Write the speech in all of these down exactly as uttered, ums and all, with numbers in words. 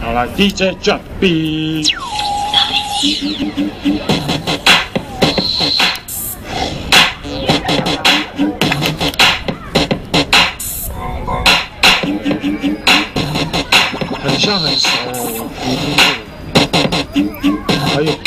好了 ，D J drop beat。很像很熟哦，我听过。还有。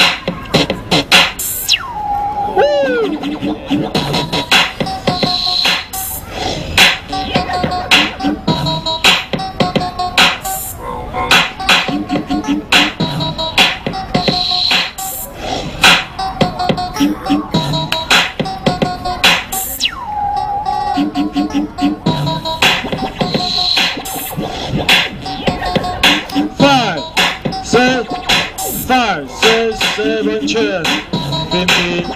Five, six, five, six, seven, ten, fifteen.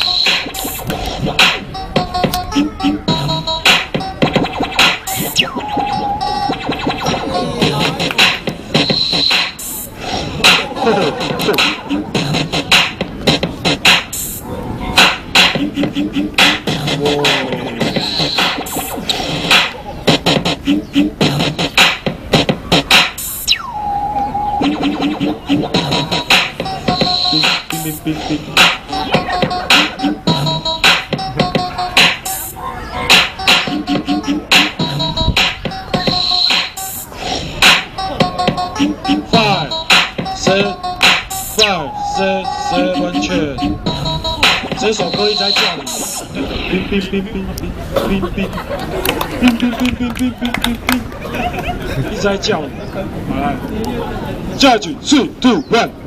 Five, six, five, six, seven, ten。这首歌一直在叫你，冰冰冰冰冰冰冰冰冰冰冰冰冰冰，一直在叫你。好来，下去 ，three, two, one。